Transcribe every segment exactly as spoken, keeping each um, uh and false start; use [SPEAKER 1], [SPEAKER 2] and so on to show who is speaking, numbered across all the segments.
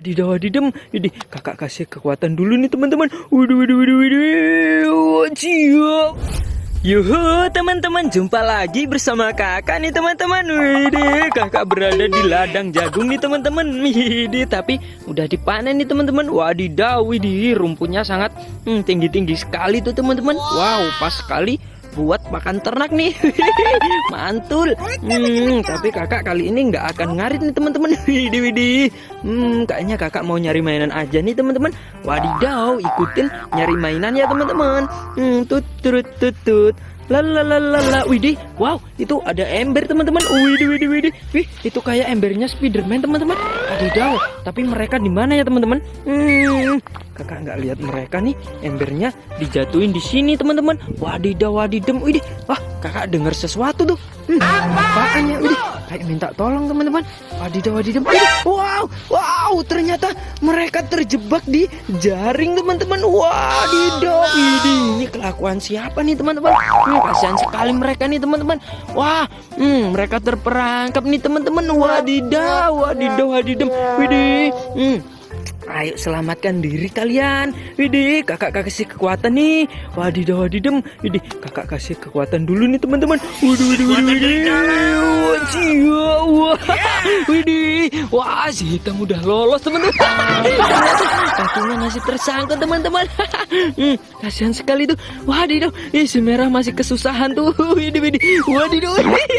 [SPEAKER 1] Wadidaw, wadidem. Ini kakak kasih kekuatan dulu nih teman-teman. Waduh, waduh, waduh, waduh. Cium. Yuhu teman-teman, jumpa lagi bersama kakak nih teman-teman. Widih, kakak berada di ladang jagung nih teman-teman. Widih, tapi udah dipanen nih teman-teman. Wadidaw, widih, rumputnya sangat hmm, tinggi-tinggi sekali tuh teman-teman. Wow, pas sekali buat makan ternak nih. Mantul. Hmm, tapi kakak kali ini nggak akan ngarit nih teman-teman. Widih, widih. Hmm, kayaknya kakak mau nyari mainan aja nih teman-teman. Wadidaw, ikutin nyari mainan ya teman-teman. Hmm, tut tut tut tut. Lalalala, widih, wow, itu ada ember teman-teman. Widih, widih, widih, wih, itu kayak embernya Spiderman teman-teman. Wadidaw, tapi mereka di mana ya teman-teman? Hmm, kakak nggak lihat mereka nih. Embernya dijatuhin di sini teman-teman. Wadidaw, wadidem, widih, wah, kakak dengar sesuatu tuh. Hmm, apaan ya, widih, kayak minta tolong teman-teman. Wadidaw, wadidem, widih, wow, wow, ternyata mereka terjebak di jaring teman-teman. Wadidaw, widih, ini kelakuan siapa nih teman-teman? Hmm, kasihan sekali mereka nih teman-teman. Wah, hmm, mereka terperangkap nih teman-teman. Wadidaw, wadidaw, wadidem, widih. Hmm, ayo selamatkan diri kalian. Widih, kakak kasih kekuatan nih. Wadidaw, wadidem, widih, kakak kasih kekuatan dulu nih teman-teman. Waduh, widih, widih, widih. Wah, widih, wah, si hitam udah lolos teman-teman. Kakinya masih tersangkut teman-teman. Hmm, kasihan sekali tuh. Wadidaw, ih, si merah masih kesusahan tuh. Widih, widih, wadidaw.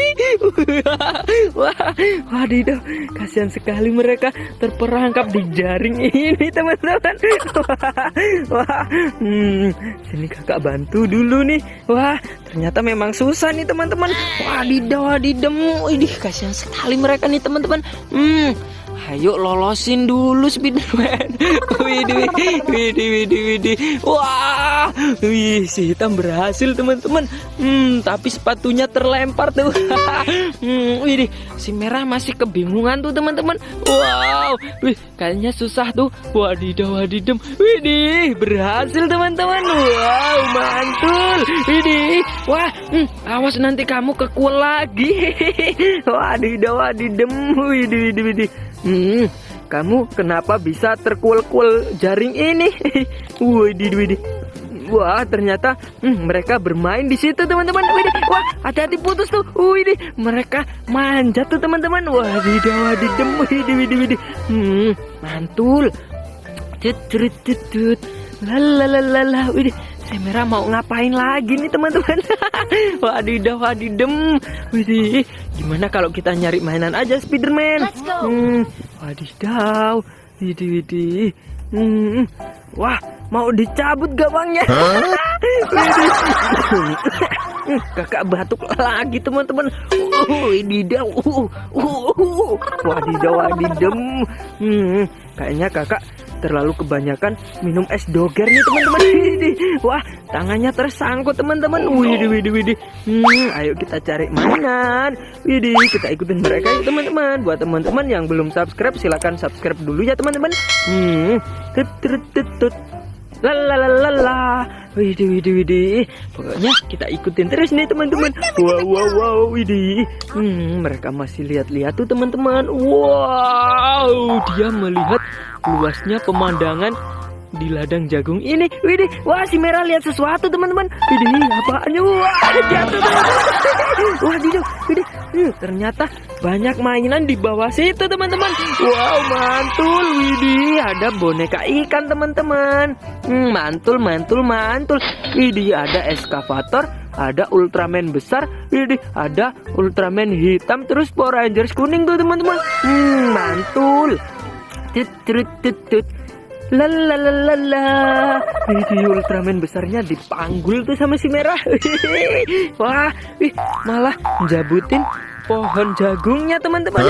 [SPEAKER 1] Wah, wadidaw, kasihan sekali mereka terperangkap di jaring ini teman-teman. Wah, hmm, sini kakak bantu dulu nih. Wah, ternyata memang susah nih teman-teman. Wadidaw, wadidem, idih, kasihan sekali mereka nih teman-teman. Hmm, ayo lolosin dulu Spiderman. Widih, widih, widih, widih. Wah, wih, si hitam berhasil teman-teman. Hmm, tapi sepatunya terlempar tuh. Hmm, widih, si merah masih kebingungan tuh teman-teman. Wow, wih, kayaknya susah tuh. Wadidaw, wadidem, widih, berhasil teman-teman. Wow, mantul. Widih, wah, hmm, awas nanti kamu kekual lagi. Wadidaw, wadidem, widih, widih, widih. Hmm, kamu kenapa bisa terkual-kual jaring ini? Widih, widih. Wah, ternyata hmm, mereka bermain di situ teman-teman. Widih, wah, hati-hati putus tuh. Widih, mereka manjat tuh teman-teman. Wadidaw, wadidem, widih, widih, widih. Hmm, mantul. Cut, cut, cut, cut. Lalalala, widih. Si merah mau ngapain lagi nih teman-teman? Wadidaw, wadidem, widih. Gimana kalau kita nyari mainan aja Spiderman? Hmm, wadidaw, widih, widih. Hmm, wah, mau dicabut gawangnya. Widih. Kakak batuk lagi teman-teman. Wadidaw, wadidaw, wadidem. Hmm, kayaknya kakak terlalu kebanyakan minum es doger nih teman-teman. Wah, tangannya tersangkut teman-teman. Widih, widih, widih. Hmm, ayo kita cari mainan. Widih, kita ikutin mereka ya teman-teman. Buat teman-teman yang belum subscribe, silakan subscribe dulu ya teman-teman. Hmm, tut tut tut tut. Lalalala, widih, widih, widih. Pokoknya kita ikutin terus nih teman-teman. Wow, wow, wow, widih. Hmm, mereka masih lihat-lihat tuh teman-teman. Wow, dia melihat luasnya pemandangan di ladang jagung ini. Widih, wah, si merah lihat sesuatu teman-teman. Widih, apaannya? Wah, jatuh teman-teman. Wadidaw, widih. Hmm, ternyata banyak mainan di bawah situ teman-teman. Wow, mantul. Widih, ada boneka ikan teman-teman. Hmm, mantul, mantul, mantul. Widih, ada eskavator, ada Ultraman besar. Widih, ada Ultraman hitam, terus Power Rangers kuning tuh teman-teman. Hmm, mantul. Tut tut tut tut. Lalalala. Ini Ultraman besarnya dipanggul tuh sama si merah. Wah, wih, malah jabutin pohon jagungnya teman-teman.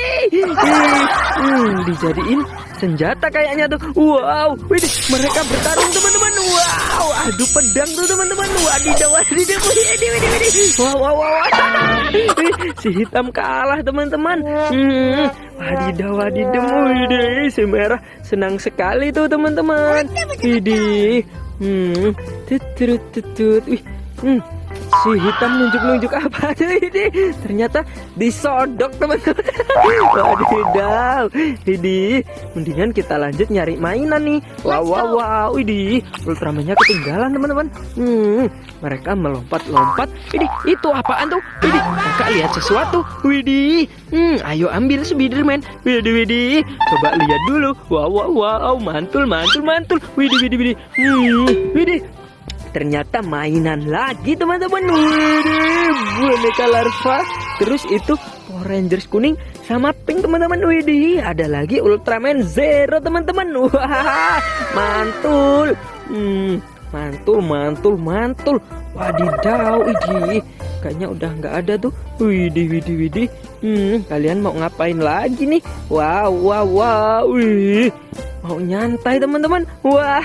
[SPEAKER 1] Hmm, dijadiin senjata kayaknya tuh. Wow, wih, mereka bertarung teman-teman. Wow, adu pedang tuh teman-teman. Wadidaw, wadidaw, widih, widih, widih. Wow, wow, wow. Si hitam kalah teman-teman. Hmm, wadidaw, wadidaw, widih. Si merah senang sekali tuh teman-teman. Widih. Hmm, tut tut tut. Wih, hmm, si hitam nunjuk-nunjuk apa ini? Ternyata disodok teman-teman. Wadidaw, ini mendingan kita lanjut nyari mainan nih. Wow, wow, wow, ini Ultramannya ketinggalan teman-teman. Hmm, mereka melompat-lompat. Ini itu apaan tuh? Ini kakak lihat sesuatu. Widih, hmm, ayo ambil Spiderman. Widih, widih, coba lihat dulu. Wow, wow, wow, mantul, mantul, mantul. Widih, widih, widih. Hmm, widih. Ternyata mainan lagi teman-teman. Widih, boneka larva. Terus itu Power Rangers kuning sama pink teman-teman. Widih, ada lagi Ultraman Zero teman-teman. Wah, mantul. Hmm, mantul, mantul, mantul. Wadidaw, widih. Kayaknya udah nggak ada tuh. Widih, widih, widih. Hmm, kalian mau ngapain lagi nih? Wow, wow, wow. Wih, mau nyantai teman-teman. Wah,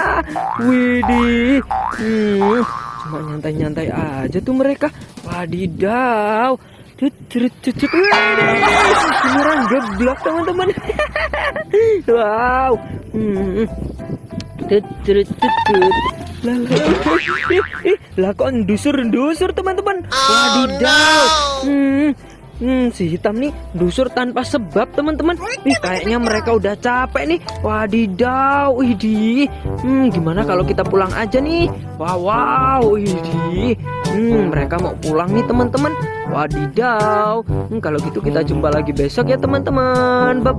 [SPEAKER 1] widih. Hmm, cuma nyantai-nyantai aja tuh mereka. Wadidaw. Cucut, cucut. Beneran geblok teman-teman. Wow. Hmm. Cucut, cucut. Lah, lah kok dusur-dusur teman-teman. Wadidaw. Hmm. Hmm, si hitam nih dusur tanpa sebab teman-teman. Ih, kayaknya mereka udah capek nih. Wadidaw, idih. Hmm, gimana kalau kita pulang aja nih? Wow, wow, idih. Hmm, mereka mau pulang nih teman-teman. Wadidaw. Hmm, kalau gitu kita jumpa lagi besok ya teman-teman. Bye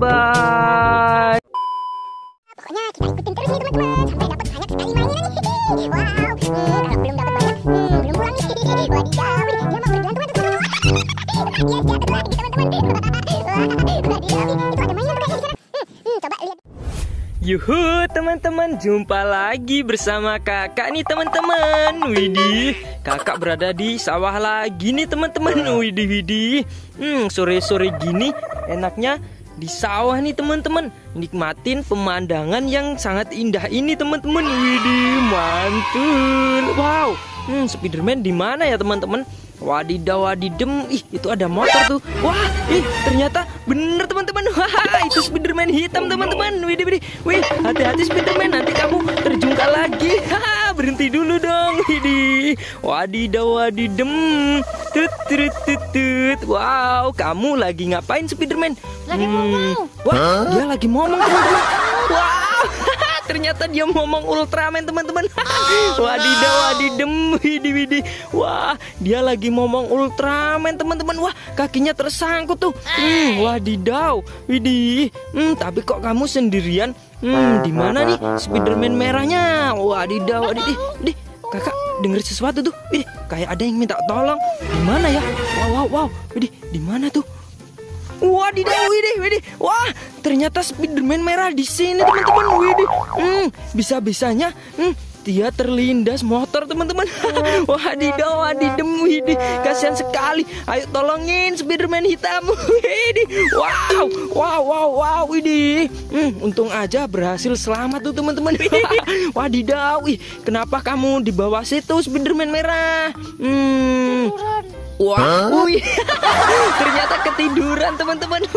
[SPEAKER 1] bye.
[SPEAKER 2] Pokoknya kita ikutin terus nih teman-teman sampai dapat banyak sekali mainan nih. Wow, hmm, kalau belum dapat banyak, hmm, belum pulang nih. Wadidaw, dia mau bergelantungan tuh teman-teman. Dia jatuh lagi teman-teman. Wadidaw, itu ada mainan tuh kayaknya di sana. Hmm, hmm, coba lihat.
[SPEAKER 1] Yuhu teman-teman, jumpa lagi bersama kakak nih teman-teman. Widih, kakak berada di sawah lagi nih teman-teman. Widih, widih. Hmm, sore-sore gini enaknya di sawah nih teman-teman, nikmatin pemandangan yang sangat indah ini teman-teman. Widih, mantul. Wow, hmm, Spiderman di mana ya teman-teman? Wadidaw, wadidem. Ih, itu ada motor tuh. Wah, ih, ternyata bener teman-teman. Wah, itu Spiderman hitam teman-teman. Widih, widih. Wih, hati-hati Spiderman, nanti kamu terjungkal lagi. Haha, berhenti dulu dong. Widih, wadidaw, wadidem. Tut, tut, tut, tut. Wow, kamu lagi ngapain Spiderman?
[SPEAKER 2] Lagi ngomong.
[SPEAKER 1] Wah, dia lagi ngomong teman-teman. Wow, ternyata dia ngomong Ultraman teman-teman. Wadidaw, wadidem. Widih, widih. Wah, dia lagi ngomong Ultraman teman-teman. Wah, kakinya tersangkut tuh. Hmm, wadidaw, widih. Hmm, tapi kok kamu sendirian? Hmm, di mana nih Spiderman merahnya? Wadidaw, wadidih. Dih, kakak dengar sesuatu tuh. Widih, kayak ada yang minta tolong. Di mana ya? Wow, wow, wow. Widih, di mana tuh? Wadidaw, widih, widih. Wah, ternyata Spiderman merah di sini teman-teman. Widih, hmm, bisa-bisanya, hmm, dia terlindas motor teman-teman. Wadidaw, wadidem, widih, kasihan sekali. Ayo tolongin Spiderman hitam. Widih, wow, wow, wow, wow, widih. Hmm, untung aja berhasil selamat tuh teman-teman. Wadidaw, wih, kenapa kamu di bawah situ Spiderman merah? Hmm. Wah, wih, ternyata ketiduran teman-teman.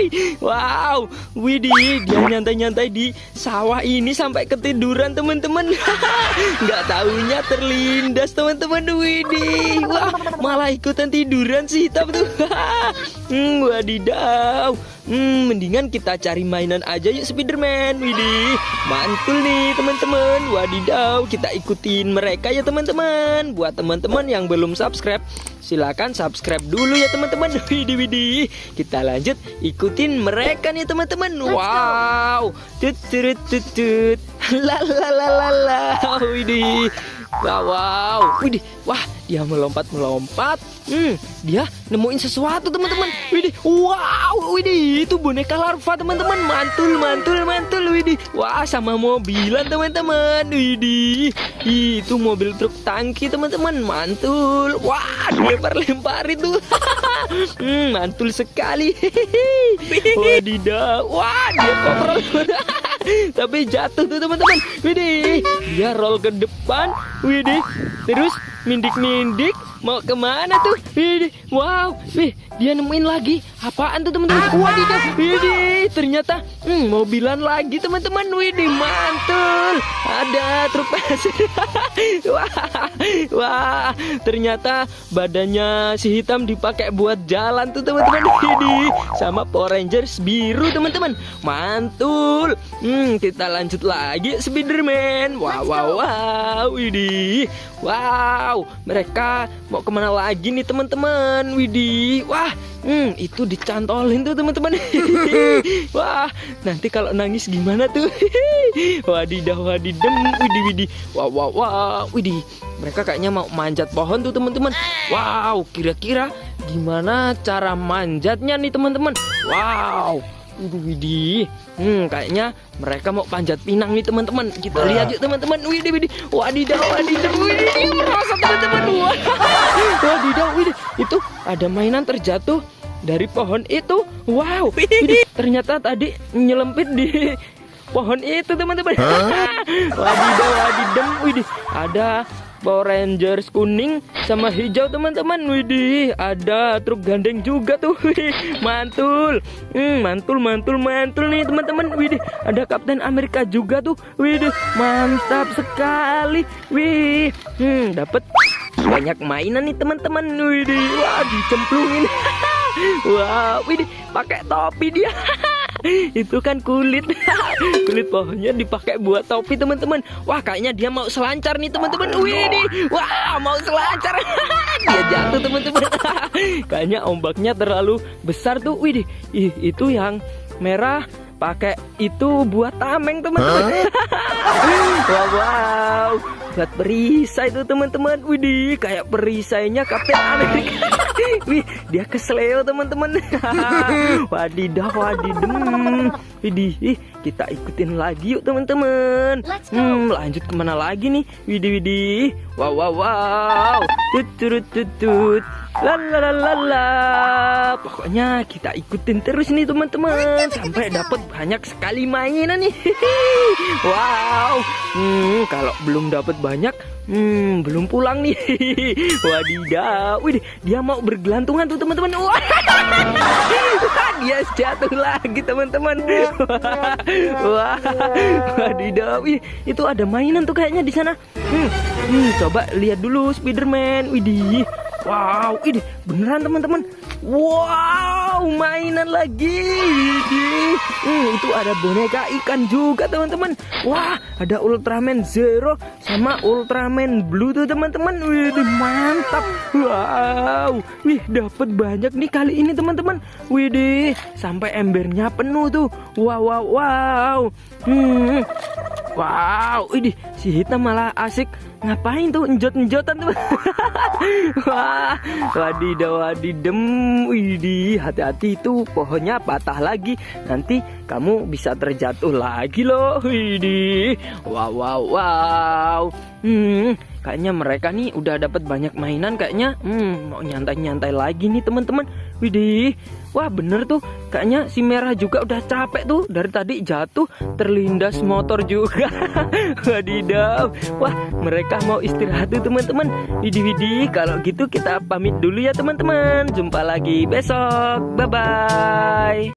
[SPEAKER 1] Wow, widih, dia nyantai-nyantai di sawah ini sampai ketiduran teman-teman. Nggak taunya terlindas teman-teman. Widih, wah, malah ikutan tiduran sih hitam tuh. Hmm, wadidaw. Hmm, mendingan kita cari mainan aja yuk Spiderman. Widih, mantul nih teman-teman. Wadidaw, kita ikutin mereka ya teman-teman. Buat teman-teman yang belum subscribe, silakan subscribe dulu ya teman-teman. Widih, widih, kita lanjut ikutin mereka nih teman-teman. Wow, tut tut tut tut, la la la la la. Widih, wow, wow, widih, wah, dia melompat melompat. Hmm, dia nemuin sesuatu teman-teman. Widih, wow, widih, itu boneka larva teman-teman. Mantul, mantul, mantul, widih. Wah, sama mobilan teman-teman. Widih, itu mobil truk tangki teman-teman. Mantul. Wah, dilempar-lempar itu. Hmm, mantul sekali. Wadidaw, wah, dia koprol. Tapi jatuh tuh teman-teman. Widih, dia roll ke depan. Widih, terus mindik-mindik. mau kemana tuh? Widih, wow, wih, dia nemuin lagi. Apaan tuh teman-teman? Wadidaw, widih, ternyata hmm, mobilan lagi teman-teman. Widih, mantul. Ada truk pasir. Wah, wah, ternyata badannya si hitam dipakai buat jalan tuh teman-teman. Widih, sama Power Rangers biru teman-teman. Mantul. Hmm, kita lanjut lagi Spiderman. Wow, wow, wow, widih. Wow, mereka mau kemana lagi nih teman-teman? Widih, wah, hmm, itu dicantolin tuh teman-teman. Wah, nanti kalau nangis gimana tuh? Wadidah, wadidem, widih, widih. Wow, wow, wow, widih. Mereka kayaknya mau manjat pohon tuh teman-teman. Wow, kira-kira gimana cara manjatnya nih teman-teman? Wow. Widih, widih. Hmm, kayaknya mereka mau panjat pinang nih teman-teman. Kita lihat yuk teman-teman. Widih, widih. Wadidaw, wadidaw. Widih, merosot teman-teman. Wadidaw, widih. Itu ada mainan terjatuh dari pohon itu. Wow, widih. Ternyata tadi nyelempit di pohon itu teman-teman. Wadidaw, wadidem. Widih, ada Power Rangers kuning sama hijau teman-teman. Widih, ada truk gandeng juga tuh. Widih, mantul. Hmm, mantul, mantul, mantul nih teman-teman. Widih, ada Kapten Amerika juga tuh. Widih, mantap sekali. Wih, hmm, dapat banyak mainan nih teman-teman. Widih, wah, dicemplungin. Wah, widih, pakai topi dia. Itu kan kulit. Kulit pohonnya dipakai buat topi teman-teman. Wah, kayaknya dia mau selancar nih teman-teman. Widih, wah, mau selancar. Dia jatuh teman-teman. Kayaknya ombaknya terlalu besar tuh. Widih, ih, itu yang merah pakai itu buat tameng teman-teman. Wow, wow, buat perisai itu teman-teman. Widih, kayak perisainya Kapten Amerika. Wih, dia kesleo teman-teman. Wadidah, wadidem. Widih, ih, kita ikutin lagi yuk teman-teman. Hmm, lanjut kemana lagi nih? Widih, widih. Wow, wow, wow. Tut, tut, tut, tut. Lalalala. Pokoknya kita ikutin terus nih teman-teman sampai dapat banyak sekali mainan nih. Wow. Hmm, kalau belum dapat banyak, hmm, belum pulang nih. Wadidaw. Wih, dia mau bergelantungan tuh teman-teman. Wah. Dia jatuh lagi teman-teman. Wah. Wadidaw. Wih, itu ada mainan tuh kayaknya di sana. Hmm, hmm, coba lihat dulu Spiderman. Widih. Wow, ini beneran teman-teman. Wow, mainan lagi. Widih. Hmm, itu ada boneka ikan juga teman-teman. Wah, ada Ultraman Zero sama Ultraman Blue tuh teman-teman. Widih, mantap. Wow, wih, dapat banyak nih kali ini teman-teman. Widih, sampai embernya penuh tuh. Wow, wow, wow. Hmm. Wow, ini si hitam malah asik ngapain tuh, njot-njotan tuh. Wah, wadidaw, wadidem. Widih, hati-hati itu pohonnya patah lagi. Nanti kamu bisa terjatuh lagi loh. Widih, wow, wow, wow. Hmm, kayaknya mereka nih udah dapat banyak mainan kayaknya. Hmm, mau nyantai-nyantai lagi nih teman-teman. Widih, wah bener tuh. Kayaknya si merah juga udah capek tuh. Dari tadi jatuh, terlindas motor juga. Wadidaw. Wah, mereka mau istirahat tuh teman-teman. Widih, widih. Kalau gitu kita pamit dulu ya teman-teman. Jumpa lagi besok. Bye-bye.